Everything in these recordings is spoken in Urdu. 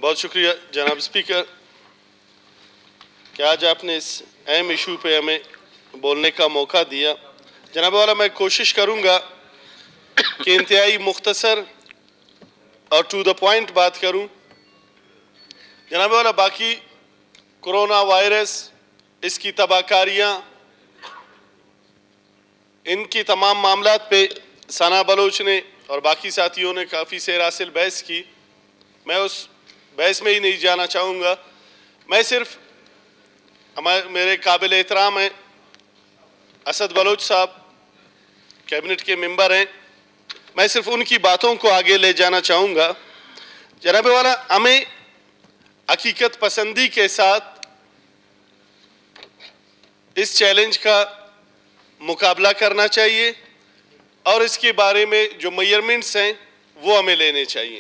بہت شکریہ جناب اسپیکر کہ آج آپ نے اس اہم ایشو پہ ہمیں بولنے کا موقع دیا. جناب والا میں کوشش کروں گا کہ انتہائی مختصر اور ٹو دا پوائنٹ بات کروں. جناب والا باقی کرونا وائرس اس کی تباہ کاریاں ان کی تمام معاملات پہ ثنا بلوچ نے اور باقی ساتھیوں نے کافی سیر حاصل بحث کی. میں اس بحث میں ہی نہیں جانا چاہوں گا. میں صرف میرے قابل احترام ہیں اسد بلوچ صاحب کیبنٹ کے ممبر ہیں, میں صرف ان کی باتوں کو آگے لے جانا چاہوں گا. جناب والا ہمیں حقیقت پسندی کے ساتھ اس چیلنج کا مقابلہ کرنا چاہیے اور اس کے بارے میں جو میئرمنٹس ہیں وہ ہمیں لینے چاہیے.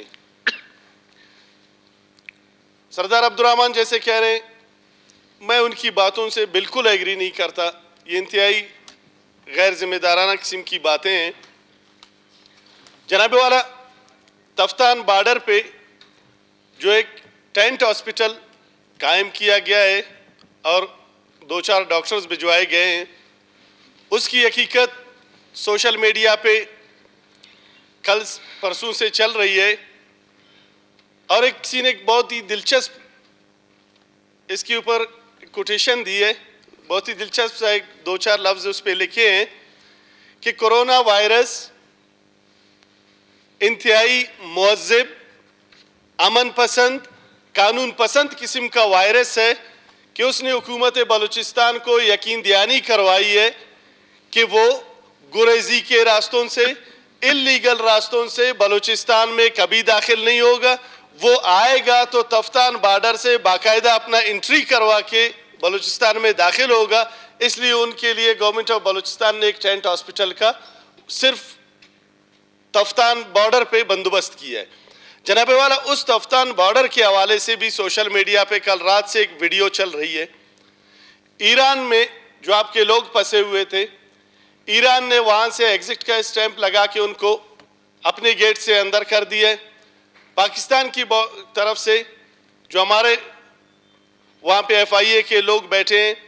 سردار عبدالرحمن جیسے کہہ رہے ہیں, میں ان کی باتوں سے بالکل ایگری نہیں کرتا. یہ انتہائی غیر ذمہ دارانہ قسم کی باتیں ہیں. جناب والا تفتان بارڈر پہ جو ایک ٹینٹ ہاسپٹل قائم کیا گیا ہے اور 2-4 ڈاکٹرز بھجوائے گئے ہیں, اس کی حقیقت سوشل میڈیا پہ کل پرسوں سے چل رہی ہے اور ایک کسی نے ایک بہت ہی دلچسپ اس کے اوپر کوٹیشن دی ہے, بہت ہی دلچسپ سا 2-4 لفظ اس پہ لکھے ہیں کہ کرونا وائرس انتہائی مہذب, امن پسند, قانون پسند قسم کا وائرس ہے کہ اس نے حکومت بلوچستان کو یقین دہانی کروائی ہے کہ وہ گریزی کے راستوں سے, اللیگل راستوں سے بلوچستان میں کبھی داخل نہیں ہوگا. وہ آئے گا تو تفتان بارڈر سے باقاعدہ اپنا انٹری کروا کے بلوچستان میں داخل ہوگا. اس لیے ان کے لیے گورنمنٹ آف بلوچستان نے ایک ٹینٹ ہاسپٹل کا صرف تفتان بارڈر پہ بندوبست کیا ہے. جناب والا اس تفتان بارڈر کے حوالے سے بھی سوشل میڈیا پہ کل رات سے ایک ویڈیو چل رہی ہے. ایران میں جو آپ کے لوگ پھنسے ہوئے تھے, ایران نے وہاں سے ایگزٹ کا اسٹیمپ لگا کے ان کو اپنے گیٹ سے اندر کر دیا ہے. پاکستان کی طرف سے جو ہمارے وہاں پہ FIA کے لوگ بیٹھے ہیں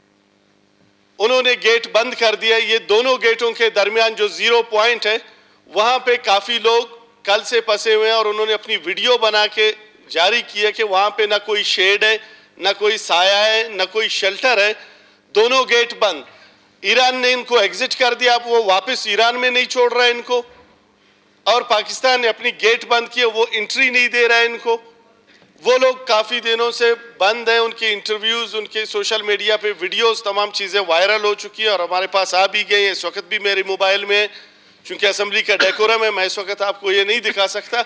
انہوں نے گیٹ بند کر دیا. یہ دونوں گیٹوں کے درمیان جو 0 پوائنٹ ہے وہاں پہ کافی لوگ کل سے پھنسے ہوئے ہیں اور انہوں نے اپنی ویڈیو بنا کے جاری کی ہے کہ وہاں پہ نہ کوئی شیڈ ہے, نہ کوئی سایہ ہے, نہ کوئی شیلٹر ہے, دونوں گیٹ بند. ایران نے ان کو ایگزٹ کر دیا, اب وہ واپس ایران میں نہیں چھوڑ رہا ہے ان کو, اور پاکستان نے اپنی گیٹ بند کیا, وہ انٹری نہیں دے رہا ہے ان کو. وہ لوگ کافی دنوں سے بند ہیں, ان کے انٹرویوز, ان کے سوشل میڈیا پہ ویڈیوز, تمام چیزیں وائرل ہو چکی ہیں اور ہمارے پاس آ بھی گئی ہیں. اس وقت بھی میرے موبائل میں, چونکہ اسمبلی کا ڈیکورم ہے, میں اس وقت آپ کو یہ نہیں دکھا سکتا.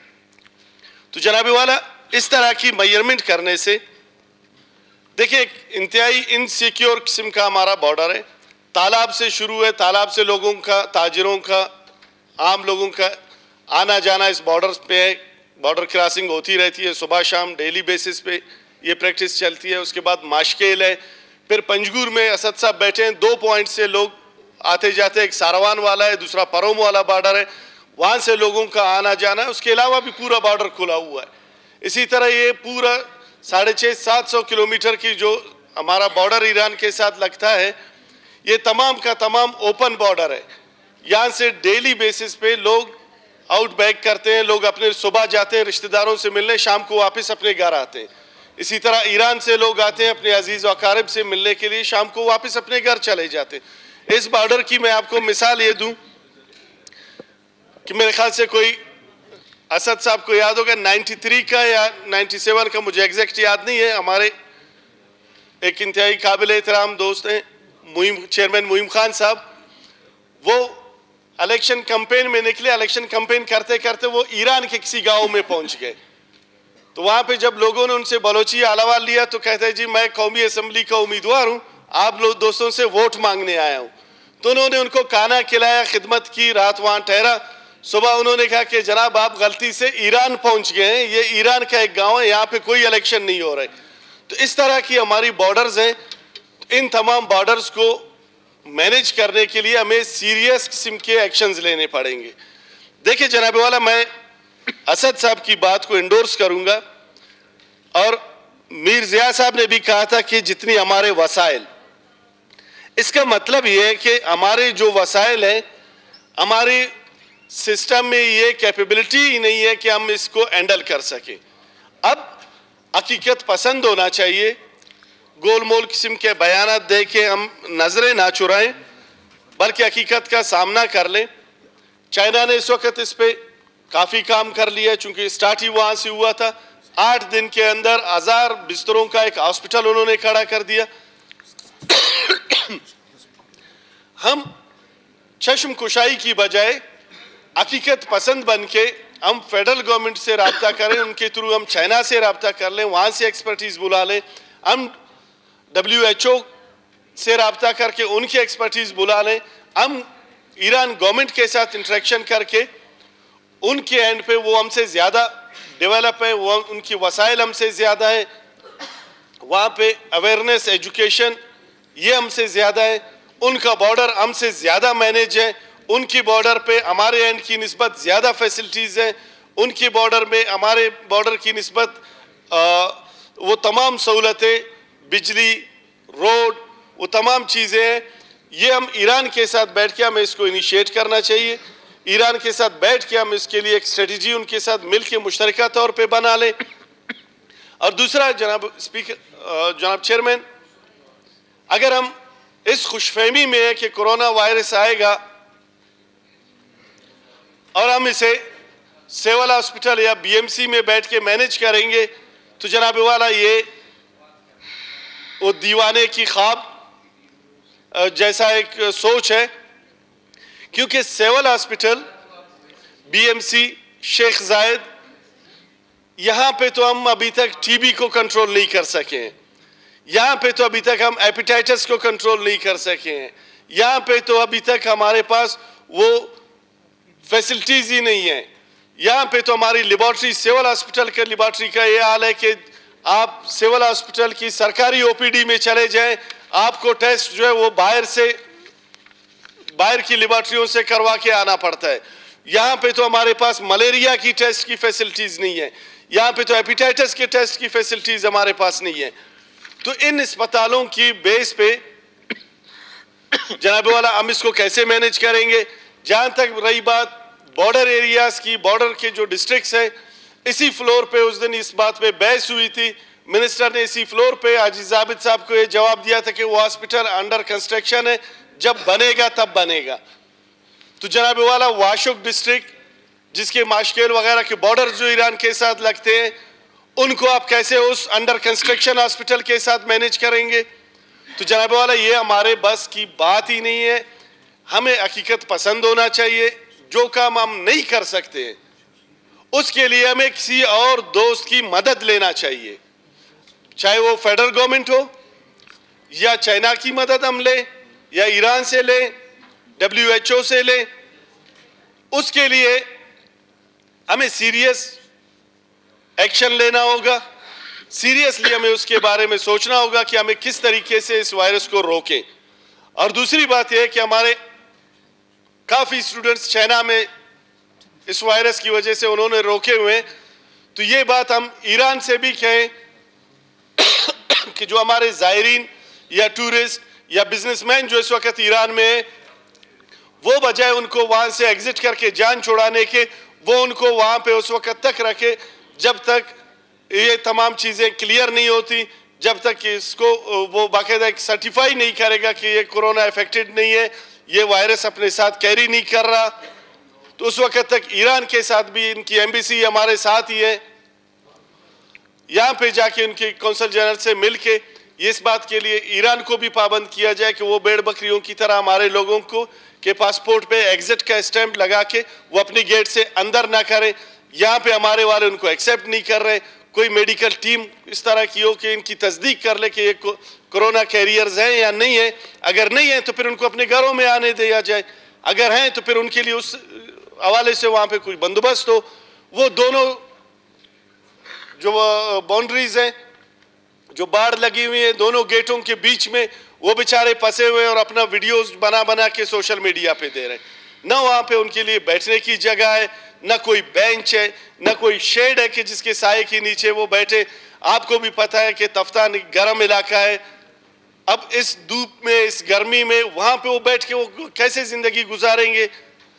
تو جناب والا اس طرح کی میئرمنٹ کرنے سے دیکھیں ایک انتہائی انسیکیور قسم کا ہمارا بارڈر ہے. تالاب سے شروع ہے, تالاب سے لوگوں کا, تاجروں کا, عام لوگوں کا آنا جانا اس بارڈر پہ ہے. بارڈر کراسنگ ہوتی رہتی ہے صبح شام, ڈیلی بیسس پہ یہ پریکٹس چلتی ہے. اس کے بعد ماشکیل ہے, پھر پنجگور میں اسد صاحب بیٹھے ہیں, 2 پوائنٹ سے لوگ آتے جاتے ہیں. ایک ساروان والا ہے, دوسرا پروم والا بارڈر ہے, وہاں سے لوگوں کا آنا جانا ہے. اس کے علاوہ بھی پورا بارڈر کھلا ہوا ہے. اسی طرح یہ پورا 650-700 کلومیٹر کی جو ہمارا بارڈر ایران کے ساتھ لگتا ہے, یہ تمام کا تمام اوپن بارڈر ہے. یہاں سے ڈیلی بیسس پہ لوگ آؤٹ بیک کرتے ہیں, لوگ اپنے صبح جاتے ہیں رشتہ داروں سے ملنے, شام کو واپس اپنے گھر آتے ہیں. اسی طرح ایران سے لوگ آتے ہیں اپنے عزیز و اقارب سے ملنے کے لیے, شام کو واپس اپنے گھر چلے جاتے ہیں. اس بارڈر کی میں آپ کو مثال یہ دوں کہ میرے خیال سے کوئی اسد صاحب کو یاد ہوگا 93 کا یا 97 کا, مجھے ایگزیکٹ یاد نہیں ہے, ہمارے ایک انتہائی قابل احترام دوست ہیں چیئرمین معیم خان صاحب, وہ الیکشن کمپین میں نکلے. الیکشن کمپین کرتے کرتے وہ ایران کے کسی گاؤں میں پہنچ گئے. تو وہاں پہ جب لوگوں نے ان سے بلوچی آلوال لیا تو کہتے ہیں جی میں قومی اسمبلی کا امیدوار ہوں, آپ لوگ دوستوں سے ووٹ مانگنے آیا ہوں. تو انہوں نے ان کو کھانا کھلایا, خدمت کی, رات وہاں ٹھہرا. صبح انہوں نے کہا کہ جناب آپ غلطی سے ایران پہنچ گئے ہیں, یہ ایران کا ایک گاؤں ہے, یہاں پہ کوئی الیکشن نہیں ہو رہا ہے. تو اس طرح کی ہماری بارڈرز ہیں. ان تمام بارڈرز کو مینیج کرنے کے لیے ہمیں سیریس قسم کے ایکشنز لینے پڑیں گے. دیکھیں جناب والا, میں اسد صاحب کی بات کو انڈورس کروں گا. اور میر ضیاء صاحب نے بھی کہا تھا کہ جتنی ہمارے وسائل، اس کا مطلب یہ ہے کہ ہمارے جو وسائل ہیں، ہمارے سسٹم میں یہ کیپیبلٹی ہی نہیں ہے کہ ہم اس کو ہینڈل کر سکیں۔ اب حقیقت پسند ہونا چاہیے، گول مول قسم کے بیانات دے کے ہم نظریں نہ چرائیں، بلکہ حقیقت کا سامنا کر لیں۔ چائنا نے اس وقت اس پہ کافی کام کر لیا، چونکہ اسٹارٹ ہی وہاں سے ہوا تھا۔ 8 دن کے اندر 1000 بستروں کا ایک ہاسپٹل انہوں نے کھڑا کر دیا۔ ہم چشم کشائی کی بجائے حقیقت پسند بن کے ہم فیڈرل گورنمنٹ سے رابطہ کریں، ان کے تھرو ہم چائنا سے رابطہ کر لیں، وہاں سے ایکسپرٹیز بلا لیں، ہم WHO سے رابطہ کر کے ان کی ایکسپرٹیز بلا لیں، ہم ایران گورنمنٹ کے ساتھ انٹریکشن کر کے ان کے اینڈ پہ وہ ہم سے زیادہ ڈیولپ ہے، وہ ان کی وسائل ہم سے زیادہ ہے، وہاں پہ اویئرنیس ایجوکیشن یہ ہم سے زیادہ ہے، ان کا بارڈر ہم سے زیادہ مینیج ہے، ان کی بارڈر پہ ہمارے اینڈ کی نسبت زیادہ فیسلٹیز ہیں، ان کی بارڈر میں ہمارے بارڈر کی نسبت وہ تمام سہولتیں، بجلی، روڈ، وہ تمام چیزیں ہیں۔ یہ ہم ایران کے ساتھ بیٹھ کے ہمیں اس کو انیشیٹ کرنا چاہیے، ایران کے ساتھ بیٹھ کے ہم اس کے لیے ایک اسٹریٹجی ان کے ساتھ مل کے مشترکہ طور پہ بنا لیں۔ اور دوسرا جناب چیئرمین، اگر ہم اس خوش فہمی میں ہے کہ کرونا وائرس آئے گا اور ہم اسے سول ہاسپٹل یا BMC میں بیٹھ کے مینیج کریں گے تو جناب والا یہ وہ دیوانے کی خواب جیسا ایک سوچ ہے، کیونکہ سول ہاسپٹل، BMC، شیخ زائد، یہاں پہ تو ہم ابھی تک TB کو کنٹرول نہیں کر سکے ہیں، یہاں پہ تو ابھی تک ہم ایپیٹائٹس کو کنٹرول نہیں کر سکے ہیں، یہاں پہ تو ابھی تک ہمارے پاس وہ فیسلٹیز ہی نہیں ہیں، یہاں پہ تو ہماری لیبارٹری، سول ہاسپٹل کے لیبارٹری کا یہ حال ہے کہ آپ سول ہاسپٹل کی سرکاری OPD میں چلے جائیں، آپ کو ٹیسٹ جو ہے وہ باہر کی لیبارٹریوں سے کروا کے آنا پڑتا ہے۔ یہاں پہ تو ہمارے پاس ملیریا کی ٹیسٹ کی فیسلٹیز نہیں ہے، یہاں پہ تو ایپیٹائٹس کے ٹیسٹ کی فیسلٹیز ہمارے پاس نہیں ہے۔ تو ان اسپتالوں کی بیس پہ جناب والا ہم اس کو کیسے مینیج کریں گے؟ جہاں تک رہی بات بارڈر ایریاز کی، بارڈر کے جو ڈسٹرکٹس ہیں، اسی فلور پہ اس دن اس بات پہ بحث ہوئی تھی، منسٹر نے اسی فلور پہ حاجی ضابط صاحب کو یہ جواب دیا تھا کہ وہ ہاسپٹل انڈر کنسٹرکشن ہے، جب بنے گا تب بنے گا۔ تو جناب والا واشوک ڈسٹرکٹ جس کے ماشکیل وغیرہ کے بارڈر جو ایران کے ساتھ لگتے ہیں، ان کو آپ کیسے اس انڈر کنسٹرکشن ہاسپٹل کے ساتھ مینیج کریں گے؟ تو جناب والا یہ ہمارے بس کی بات ہی نہیں ہے، ہمیں حقیقت پسند ہونا چاہیے، جو کام ہم نہیں کر سکتے اس کے لیے ہمیں کسی اور دوست کی مدد لینا چاہیے، چاہے وہ فیڈرل گورنمنٹ ہو یا چائنا کی مدد ہم لیں یا ایران سے لیں، WHO سے لیں، اس کے لیے ہمیں سیریس ایکشن لینا ہوگا، سیریسلی ہمیں اس کے بارے میں سوچنا ہوگا کہ ہمیں کس طریقے سے اس وائرس کو روکیں۔ اور دوسری بات یہ ہے کہ ہمارے کافی اسٹوڈنٹس چائنا میں اس وائرس کی وجہ سے انہوں نے روکے ہوئے، تو یہ بات ہم ایران سے بھی کہیں کہ جو ہمارے زائرین یا ٹورسٹ یا بزنس مین جو اس وقت ایران میں ہیں، وہ بجائے ان کو وہاں سے ایگزٹ کر کے جان چھڑانے کے، وہ ان کو وہاں پہ اس وقت تک رکھے جب تک یہ تمام چیزیں کلیئر نہیں ہوتی، جب تک اس کو وہ باقاعدہ ایک سرٹیفائی نہیں کرے گا کہ یہ کورونا افیکٹڈ نہیں ہے، یہ وائرس اپنے ساتھ کیری نہیں کر رہا، تو اس وقت تک ایران کے ساتھ بھی ان کی ایمبیسی ہمارے ساتھ ہی ہے، یہاں پہ جا کے ان کی کونسل جنرل سے مل کے اس بات کے لیے ایران کو بھی پابند کیا جائے کہ وہ بیڑ بکریوں کی طرح ہمارے لوگوں کو کہ پاسپورٹ پہ ایگزٹ کا اسٹیمپ لگا کے وہ اپنی گیٹ سے اندر نہ کریں، یہاں پہ ہمارے والے ان کو ایکسیپٹ نہیں کر رہے، کوئی میڈیکل ٹیم اس طرح کی ہو کہ ان کی تصدیق کر لے کہ یہ کرونا کیریئرز ہیں یا نہیں ہیں، اگر نہیں ہیں تو پھر ان کو اپنے گھروں میں آنے دیا جائے، اگر ہیں تو پھر ان کے لیے اس حوالے سے وہاں پہ کوئی بندوبست ہو۔ وہ دونوں جو باؤنڈریز ہیں جو باڑ لگی ہوئی ہیں دونوں گیٹوں کے بیچ میں، وہ بیچارے پھنسے ہوئے اور اپنا ویڈیوز بنا کے سوشل میڈیا پہ دے رہے ہیں، نہ وہاں پہ ان کے لیے بیٹھنے کی جگہ ہے، نہ کوئی بینچ ہے، نہ کوئی شیڈ ہے کہ جس کے سائے کے نیچے وہ بیٹھے. آپ کو بھی پتہ ہے کہ تفتان گرم علاقہ ہے. اب اس دھوپ میں، اس گرمی میں وہاں پہ وہ بیٹھ کے وہ کیسے زندگی گزاریں گے؟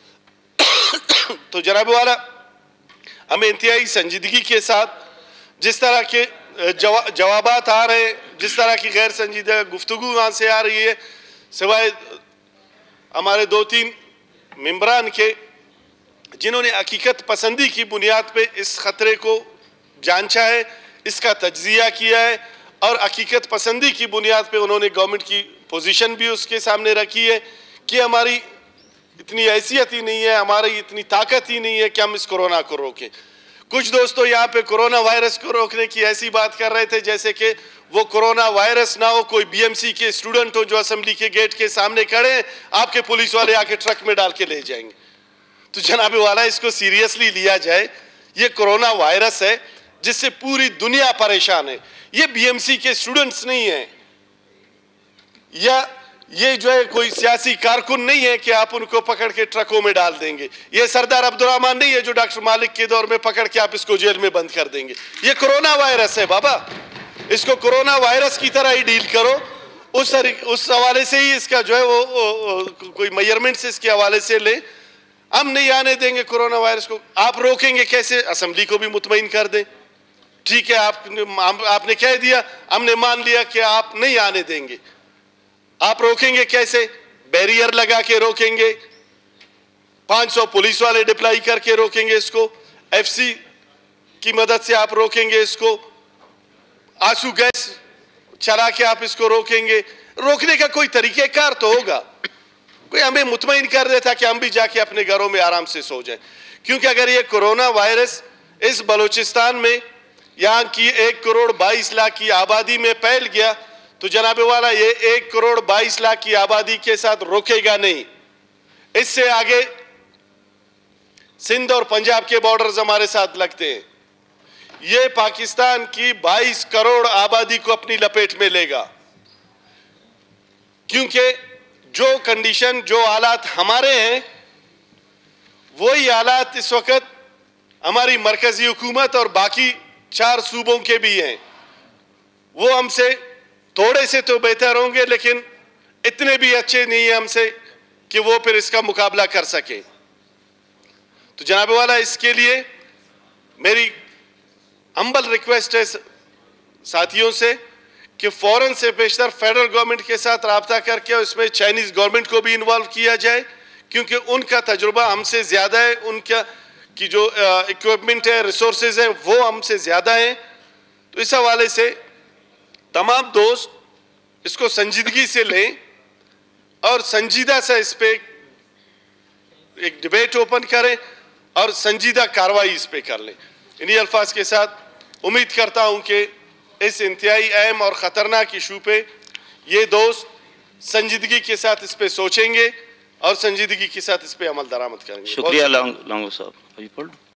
تو جناب والا، ہمیں انتہائی سنجیدگی کے ساتھ جس طرح کے جوابات آ رہے ہیں، جس طرح کی غیر سنجیدہ گفتگو وہاں سے آ رہی ہے، سوائے ہمارے 2-3 ممبران کے جنہوں نے حقیقت پسندی کی بنیاد پہ اس خطرے کو جانچا ہے، اس کا تجزیہ کیا ہے، اور حقیقت پسندی کی بنیاد پہ انہوں نے گورنمنٹ کی پوزیشن بھی اس کے سامنے رکھی ہے کہ ہماری اتنی حیثیت ہی نہیں ہے، ہماری اتنی طاقت ہی نہیں ہے کہ ہم اس کورونا کو روکیں. کچھ دوستوں یہاں پہ کورونا وائرس کو روکنے کی ایسی بات کر رہے تھے جیسے کہ وہ کورونا وائرس نہ ہو، کوئی بی ایم سی کے اسٹوڈنٹ ہو جو اسمبلی کے گیٹ کے سامنے کھڑے ہیں، آپ کے پولیس والے آ کے ٹرک میں ڈال کے لے جائیں گے. تو جناب والا، اس کو سیریسلی لیا جائے. یہ کورونا وائرس ہے جس سے پوری دنیا پریشان ہے. یہ بی ایم سی کے اسٹوڈنٹس نہیں ہیں، یا یہ جو ہے کوئی سیاسی کارکن نہیں ہے کہ آپ ان کو پکڑ کے ٹرکوں میں ڈال دیں گے. یہ سردار عبدالرحمن نہیں ہے جو ڈاکٹر مالک کے دور میں پکڑ کے آپ اس کو جیل میں بند کر دیں گے. یہ کورونا وائرس ہے بابا، اس کو کورونا وائرس کی طرح ہی ڈیل کرو. اس حوالے سے ہی اس کا جو ہے وہ کوئی میئرمنٹس اس کے حوالے سے لیں. ہم نہیں آنے دیں گے کورونا وائرس کو. آپ روکیں گے کیسے؟ اسمبلی کو بھی مطمئن کر دیں. ٹھیک ہے، آپ نے کہہ دیا، ہم نے مان لیا کہ آپ نہیں آنے دیں گے. آپ روکیں گے کیسے؟ بیریئر لگا کے روکیں گے، 500 پولیس والے ڈپلائی کر کے روکیں گے اس کو، ایف سی کی مدد سے آپ روکیں گے اس کو، آنسو گیس چلا کے آپ اس کو روکیں گے. روکنے کا کوئی طریقہ کار تو ہوگا، کوئی ہمیں مطمئن کر دیتا کہ ہم بھی جا کے اپنے گھروں میں آرام سے سو جائیں. کیونکہ اگر یہ کورونا وائرس اس بلوچستان میں یہاں کی 1,22,00,000 کی آبادی میں پھیل گیا تو جناب والا یہ 1,22,00,000 کی آبادی کے ساتھ روکے گا نہیں. اس سے آگے سندھ اور پنجاب کے بارڈرز ہمارے ساتھ لگتے ہیں. یہ پاکستان کی 22 کروڑ آبادی کو اپنی لپیٹ میں لے گا. کیونکہ جو کنڈیشن، جو حالات ہمارے ہیں، وہی حالات اس وقت ہماری مرکزی حکومت اور باقی 4 صوبوں کے بھی ہیں. وہ ہم سے تھوڑے سے تو بہتر ہوں گے، لیکن اتنے بھی اچھے نہیں ہیں ہم سے کہ وہ پھر اس کا مقابلہ کر سکیں. تو جناب والا، اس کے لیے میری ہمبل ریکویسٹ ہے ساتھیوں سے کہ فوراً سے بیشتر فیڈرل گورنمنٹ کے ساتھ رابطہ کر کے اس میں چائنیز گورنمنٹ کو بھی انوالو کیا جائے، کیونکہ ان کا تجربہ ہم سے زیادہ ہے، ان کی جو ایکوپمنٹ ہے، ریسورسز ہیں، وہ ہم سے زیادہ ہیں. تو اس حوالے سے تمام دوست اس کو سنجیدگی سے لیں اور سنجیدہ سے اس پہ ایک ڈیبیٹ اوپن کریں اور سنجیدہ کارروائی اس پہ کر لیں. انہی الفاظ کے ساتھ امید کرتا ہوں کہ اس انتہائی اہم اور خطرناک ایشو پہ یہ دوست سنجیدگی کے ساتھ اس پہ سوچیں گے اور سنجیدگی کے ساتھ اس پہ عمل درآمد کریں گے. شکریہ لانگو صاحب.